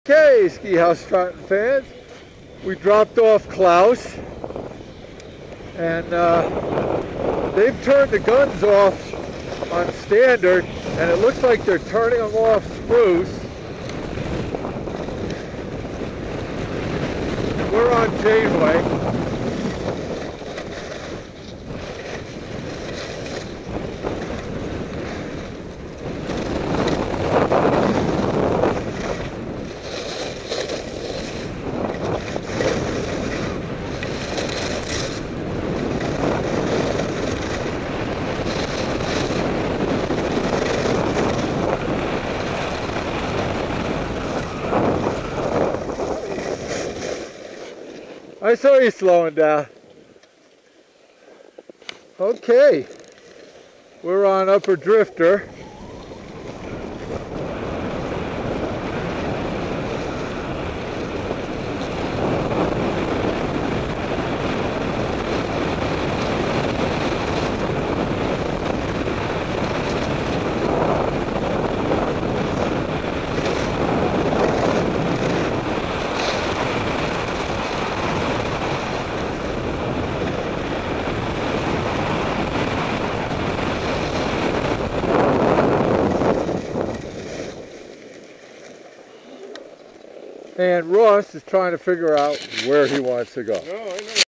Okay, Ski House Stratton fans, we dropped off Klaus, and they've turned the guns off on standard, and it looks like they're turning them off spruce. We're on Janeway. I saw you slowing down. Okay, we're on Upper Drifter. And Ross is trying to figure out where he wants to go. No, I know.